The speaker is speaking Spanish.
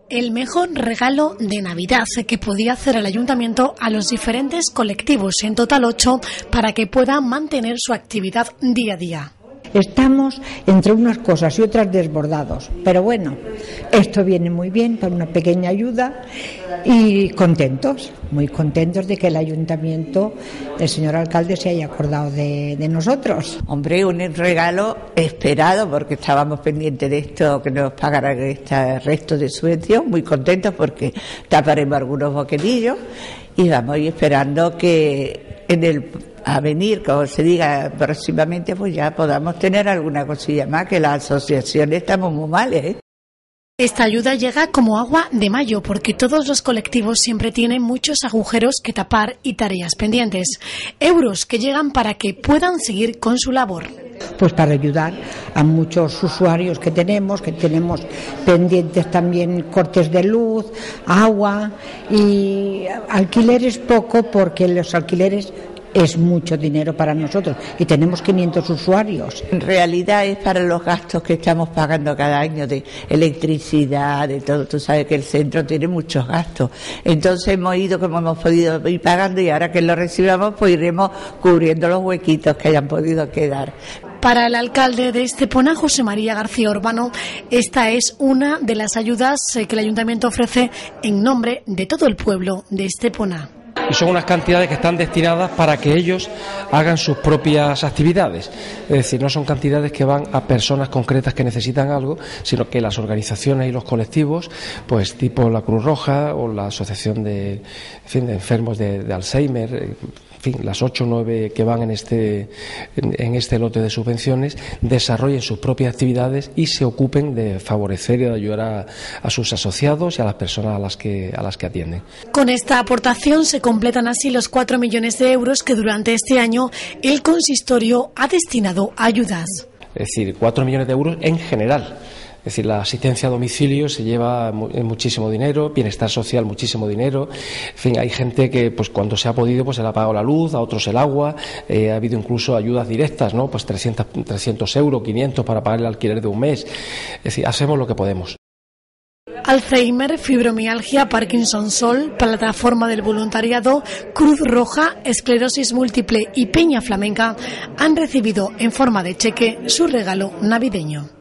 El mejor regalo de Navidad que podía hacer el Ayuntamiento a los diferentes colectivos, en total 8, para que puedan mantener su actividad día a día. Estamos entre unas cosas y otras desbordados, pero bueno, esto viene muy bien para una pequeña ayuda y contentos, muy contentos de que el Ayuntamiento, el señor alcalde, se haya acordado de nosotros. Hombre, un regalo esperado porque estábamos pendientes de esto, que nos pagaran este resto de subvención, muy contentos porque taparemos algunos boquetillos y vamos esperando que a venir, como se diga próximamente, pues ya podamos tener alguna cosilla más, que las asociaciones estamos muy mal, Esta ayuda llega como agua de mayo porque todos los colectivos siempre tienen muchos agujeros que tapar y tareas pendientes. Euros que llegan para que puedan seguir con su labor. Pues para ayudar a muchos usuarios que tenemos pendientes también cortes de luz, agua y alquileres poco, porque los alquileres es mucho dinero para nosotros y tenemos 500 usuarios. En realidad es para los gastos que estamos pagando cada año de electricidad, de todo. Tú sabes que el centro tiene muchos gastos. Entonces hemos ido como hemos podido ir pagando y ahora que lo recibamos pues iremos cubriendo los huequitos que hayan podido quedar. Para el alcalde de Estepona, José María García Urbano, esta es una de las ayudas que el Ayuntamiento ofrece en nombre de todo el pueblo de Estepona. Y son unas cantidades que están destinadas para que ellos hagan sus propias actividades. Es decir, no son cantidades que van a personas concretas que necesitan algo, sino que las organizaciones y los colectivos, pues tipo la Cruz Roja o la Asociación de Enfermos de Alzheimer, en fin, las 8 o 9 que van en este lote de subvenciones, desarrollen sus propias actividades y se ocupen de favorecer y de ayudar a sus asociados y a las personas a las que atienden. Con esta aportación se completan así los 4 millones de euros que durante este año el consistorio ha destinado a ayudas. Es decir, 4 millones de euros en general. Es decir, la asistencia a domicilio se lleva muchísimo dinero, bienestar social muchísimo dinero. En fin, hay gente que pues cuando se ha podido pues se le ha pagado la luz, a otros el agua, ha habido incluso ayudas directas, ¿no? Pues 300 euros, 500 para pagar el alquiler de un mes. Es decir, hacemos lo que podemos. Alzheimer, fibromialgia, Parkinson Sol, Plataforma del Voluntariado, Cruz Roja, Esclerosis Múltiple y Peña Flamenca han recibido en forma de cheque su regalo navideño.